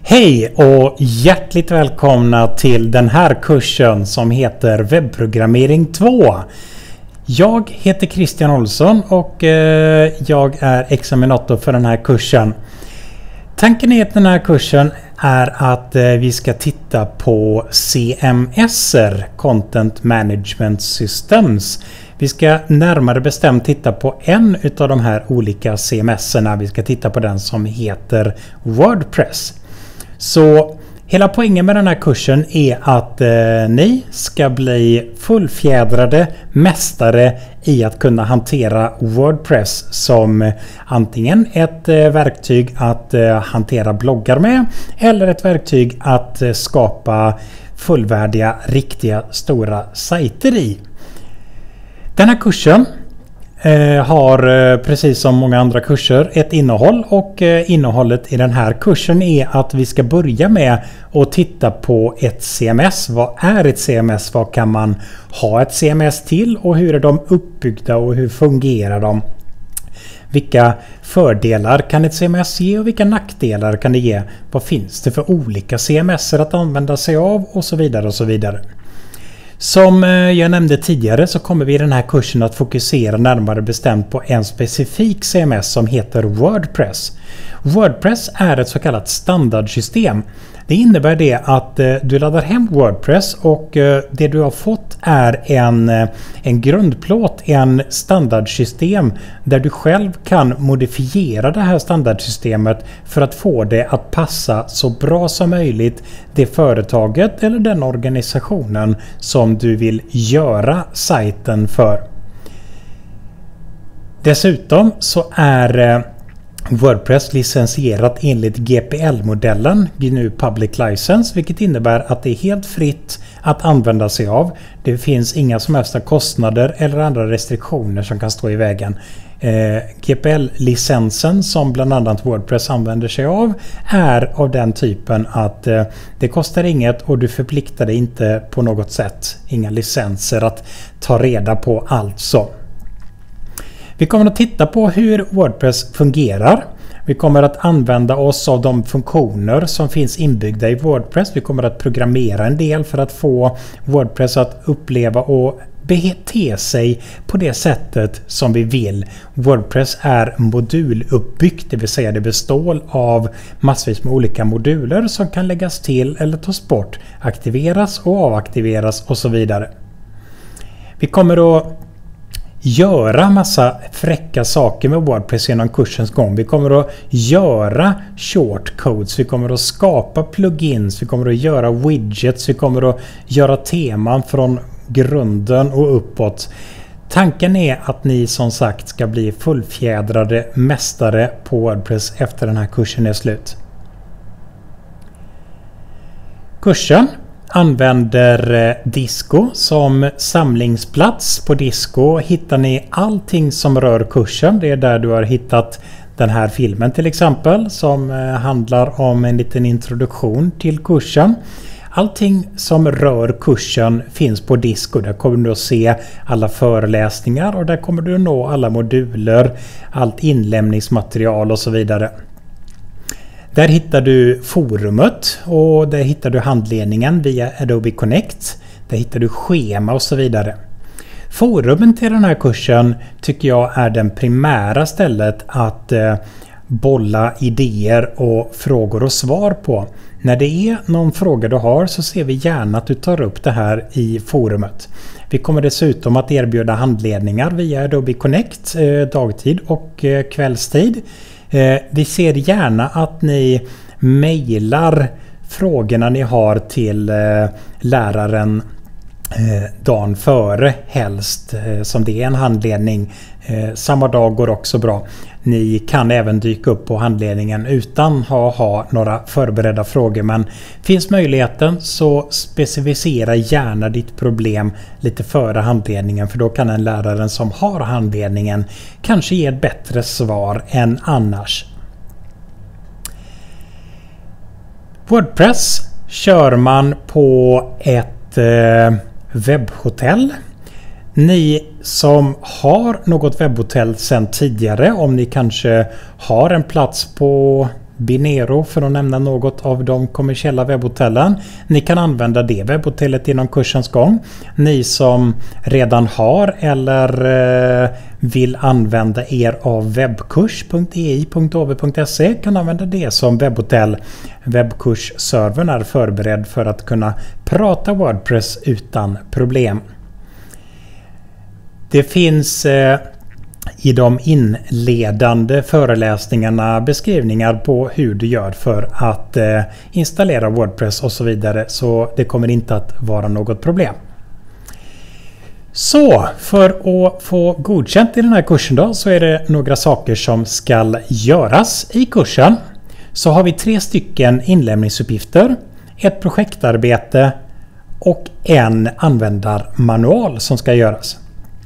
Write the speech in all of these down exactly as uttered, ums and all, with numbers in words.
Hej och hjärtligt välkomna till den här kursen som heter Webbprogrammering två. Jag heter Christian Olsson och eh, jag är examinator för den här kursen. Tanken är att den här kursen är att eh, vi ska titta på C M S-er, Content Management Systems. Vi ska närmare bestämt titta på en av de här olika C M S-erna. Vi ska titta på den som heter WordPress. Så hela poängen med den här kursen är att eh, ni ska bli fullfjädrade mästare i att kunna hantera WordPress som antingen ett eh, verktyg att eh, hantera bloggar med eller ett verktyg att eh, skapa fullvärdiga, riktiga, stora sajter i. Den här kursen eh, har eh, precis som många andra kurser ett innehåll och eh, innehållet i den här kursen är att vi ska börja med att titta på ett C M S. Vad är ett C M S? Vad kan man ha ett C M S till och hur är de uppbyggda och hur fungerar de? Vilka fördelar kan ett C M S ge och vilka nackdelar kan det ge? Vad finns det för olika C M S att använda sig av och så vidare och så vidare. Som jag nämnde tidigare så kommer vi i den här kursen att fokusera närmare bestämt på en specifik C M S som heter WordPress. WordPress är ett så kallat standardsystem. Det innebär det att du laddar hem WordPress och det du har fått är en, en grundplåt, en standardsystem där du själv kan modifiera det här standardsystemet för att få det att passa så bra som möjligt det företaget eller den organisationen som du vill göra sajten för. Dessutom så är WordPress licensierat enligt G P L-modellen, G N U Public License, vilket innebär att det är helt fritt att använda sig av. Det finns inga som helst kostnader eller andra restriktioner som kan stå i vägen. Eh, G P L-licensen som bland annat WordPress använder sig av är av den typen att eh, det kostar inget och du förpliktar dig inte på något sätt, inga licenser att ta reda på allt så. Vi kommer att titta på hur WordPress fungerar. Vi kommer att använda oss av de funktioner som finns inbyggda i WordPress. Vi kommer att programmera en del för att få WordPress att uppleva och bete sig på det sättet som vi vill. WordPress är moduluppbyggt, det vill säga det består av massvis med olika moduler som kan läggas till eller tas bort, aktiveras och avaktiveras och så vidare. Vi kommer att göra massa fräcka saker med WordPress genom kursens gång. Vi kommer att göra shortcodes, vi kommer att skapa plugins, vi kommer att göra widgets, vi kommer att göra teman från grunden och uppåt. Tanken är att ni som sagt ska bli fullfjädrade mästare på WordPress efter den här kursen är slut. Kursen använder Disco som samlingsplats. På Disco hittar ni allting som rör kursen. Det är där du har hittat den här filmen till exempel som handlar om en liten introduktion till kursen. Allting som rör kursen finns på Disco. Där kommer du att se alla föreläsningar och där kommer du att nå alla moduler, allt inlämningsmaterial och så vidare. Där hittar du forumet och där hittar du handledningen via Adobe Connect. Där hittar du schema och så vidare. Forumen till den här kursen tycker jag är den primära stället att eh, bolla idéer och frågor och svar på. När det är någon fråga du har så ser vi gärna att du tar upp det här i forumet. Vi kommer dessutom att erbjuda handledningar via Adobe Connect eh, dagtid och eh, kvällstid. Eh, vi ser gärna att ni mejlar frågorna ni har till eh, läraren eh, dagen före helst eh, som det är en handledning. Eh, samma dag går också bra. Ni kan även dyka upp på handledningen utan att ha, ha några förberedda frågor, men finns möjligheten så specificera gärna ditt problem lite före handledningen, för då kan en lärare som har handledningen kanske ge ett bättre svar än annars. WordPress kör man på ett eh, webbhotell. Ni som har något webbhotell sedan tidigare, om ni kanske har en plats på Binero för att nämna något av de kommersiella webbhotellen. Ni kan använda det webbhotellet inom kursens gång. Ni som redan har eller eh, vill använda er av webbkurs punkt e i punkt o v punkt se kan använda det som webbhotell. Webbkursservern är förberedd för att kunna prata WordPress utan problem. Det finns eh, i de inledande föreläsningarna beskrivningar på hur du gör för att eh, installera WordPress och så vidare, så det kommer inte att vara något problem. Så för att få godkänt i den här kursen då, så är det några saker som ska göras i kursen. Så har vi tre stycken inlämningsuppgifter, ett projektarbete och en användarmanual som ska göras.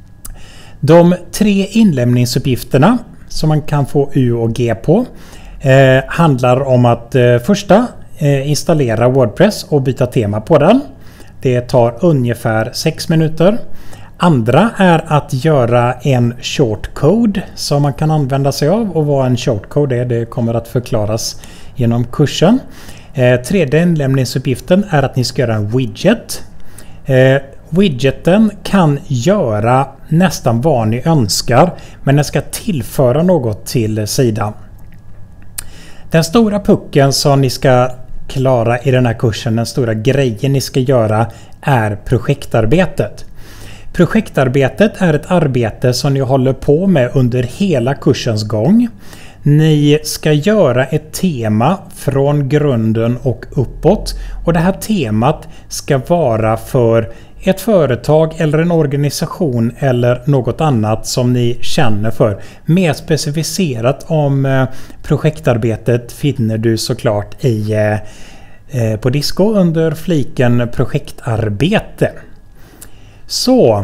De tre inlämningsuppgifterna som man kan få U och G på eh, handlar om att eh, första eh, installera WordPress och byta tema på den. Det tar ungefär sex minuter. Andra är att göra en shortcode som man kan använda sig av, och vad en shortcode är det kommer att förklaras genom kursen. Eh, tredje inlämningsuppgiften är att ni ska göra en widget. Eh, Widgeten kan göra nästan vad ni önskar, men den ska tillföra något till sidan. Den stora pucken som ni ska klara i den här kursen, den stora grejen ni ska göra, är projektarbetet. Projektarbetet är ett arbete som ni håller på med under hela kursens gång. Ni ska göra ett tema från grunden och uppåt, och det här temat ska vara för ett företag eller en organisation eller något annat som ni känner för. Mer specificerat om projektarbetet finner du såklart i på Disco under fliken projektarbete. Så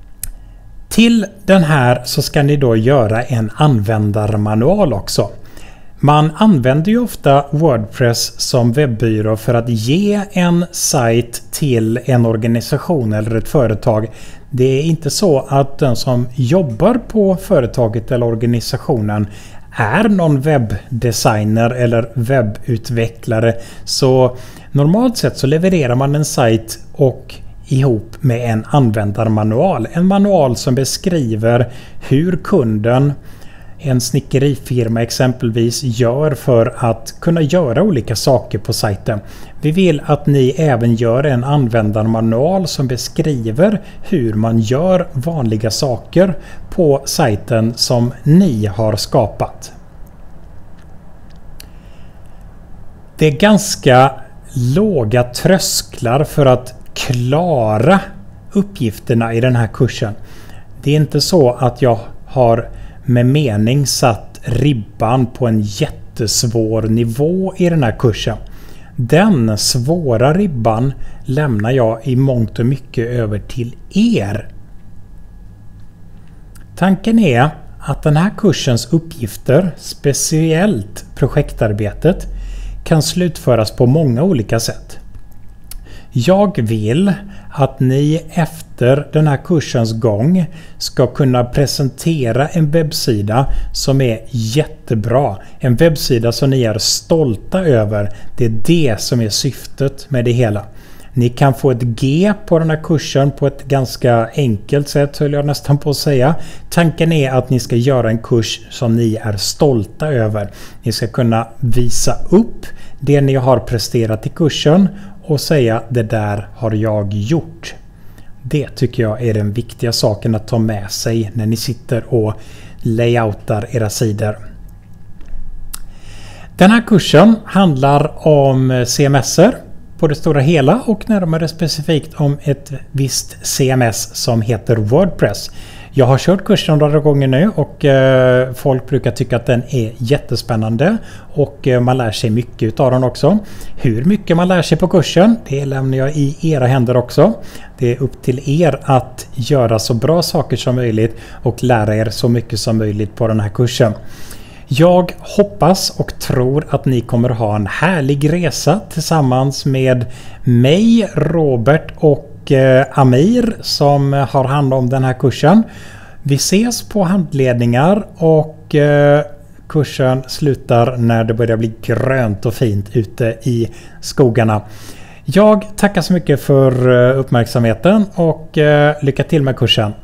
till den här så ska ni då göra en användarmanual också. Man använder ju ofta WordPress som webbyrå för att ge en sajt till en organisation eller ett företag. Det är inte så att den som jobbar på företaget eller organisationen är någon webbdesigner eller webbutvecklare. Så normalt sett så levererar man en sajt och ihop med en användarmanual. En manual som beskriver hur kunden, en snickerifirma exempelvis, gör för att kunna göra olika saker på sajten. Vi vill att ni även gör en användarmanual som beskriver hur man gör vanliga saker på sajten som ni har skapat. Det är ganska låga trösklar för att klara uppgifterna i den här kursen. Det är inte så att jag har med mening satt ribban på en jättesvår nivå i den här kursen. Den svåra ribban lämnar jag i mångt och mycket över till er. Tanken är att den här kursens uppgifter, speciellt projektarbetet, kan slutföras på många olika sätt. Jag vill att ni efter den här kursens gång ska kunna presentera en webbsida som är jättebra. En webbsida som ni är stolta över. Det är det som är syftet med det hela. Ni kan få ett G på den här kursen på ett ganska enkelt sätt, höll jag nästan på att säga. Tanken är att ni ska göra en kurs som ni är stolta över. Ni ska kunna visa upp det ni har presterat i kursen och säga det där har jag gjort. Det tycker jag är den viktiga saken att ta med sig när ni sitter och layoutar era sidor. Den här kursen handlar om C M S-er på det stora hela och närmare specifikt om ett visst C M S som heter WordPress. Jag har kört kursen några gånger nu och eh, folk brukar tycka att den är jättespännande och eh, man lär sig mycket av den också. Hur mycket man lär sig på kursen, det lämnar jag i era händer också. Det är upp till er att göra så bra saker som möjligt och lära er så mycket som möjligt på den här kursen. Jag hoppas och tror att ni kommer ha en härlig resa tillsammans med mig, Robert och Amir som har hand om den här kursen. Vi ses på handledningar och kursen slutar när det börjar bli grönt och fint ute i skogarna. Jag tackar så mycket för uppmärksamheten och lycka till med kursen.